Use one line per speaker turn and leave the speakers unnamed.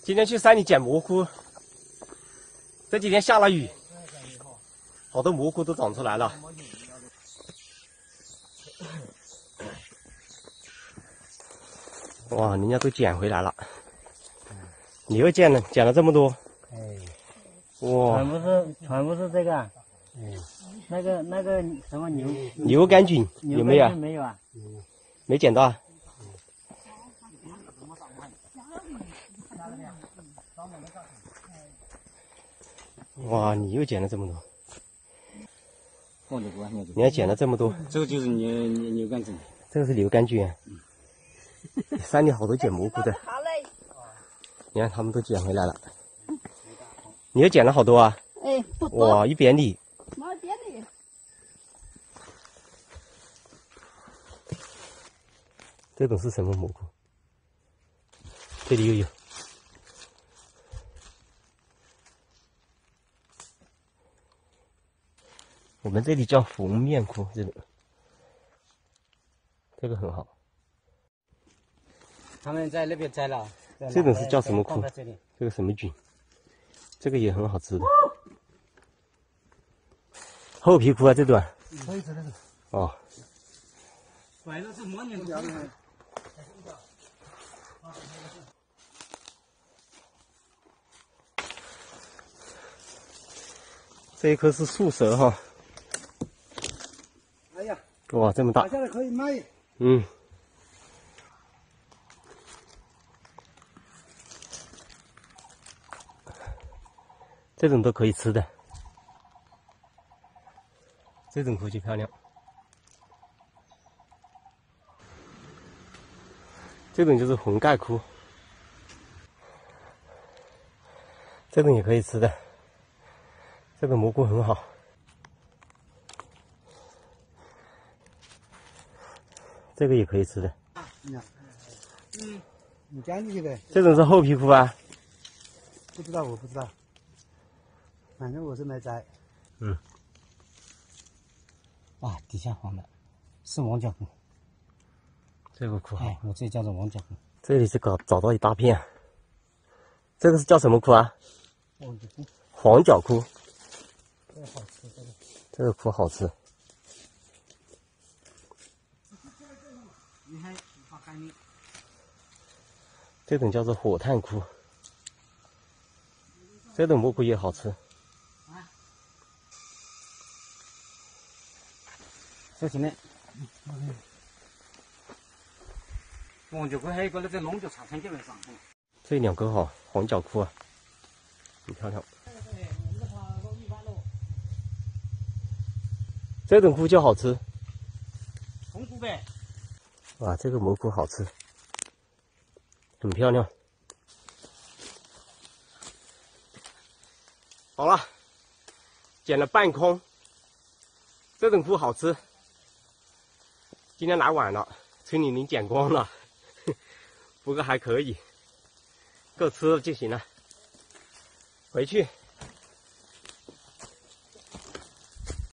今天去山里捡蘑菇，这几天下了雨，好多蘑菇都长出来了。哇，人家都捡回来了，你又捡了这么多？
哎，
哇，
全部是这个。哎，那个什么
牛肝菌有没有？
没有啊，
没捡到啊。哇，你又捡了这么多！你还捡了这么多？
这个就是牛肝菌。
这个是牛肝菌啊。山里好多捡蘑菇的，你看他们都捡回来了。你又捡了好多啊？
哎，不多。
哇，一扁里。
毛扁里。
这种是什么蘑菇？这里又有。我们这里叫红面菇，这个很好。
他们在那边摘了。
这种是叫什么菇？这个什么菌？这个也很好吃的。厚皮菇啊，这种。
可以吃的。
哦。
拐了是模拟的。
这一颗是树蛇哈。
哎呀，
哇，这么大！
现在可以卖。
嗯。这种都可以吃的，这种菇就漂亮。这种就是红盖菇，这种也可以吃的。这个蘑菇很好。这个也可以吃的。
你捡进去呗。
这种是厚皮菇啊？
不知道，我不知道。反正我是没摘。
嗯。
哇，底下黄的，是王角菇。
这个菇好。
哎，我这叫做王角菇。
这里是找到一大片。这个是叫什么菇啊？
黄角菇。
黄角菇。
这个好吃，这个。
这个菇好吃。这种叫做火炭菇，这种蘑菇也好吃。
收起来。黄角菇还有一个那个龙角茶餐基本上。
这两个好，黄角菇啊，很漂亮。这种菇就好吃。
红菇呗。
哇，这个蘑菇好吃，很漂亮。好了，捡了半空。这种菇好吃。今天来晚了，村里人捡光了，不过还可以，够吃了就行了。回去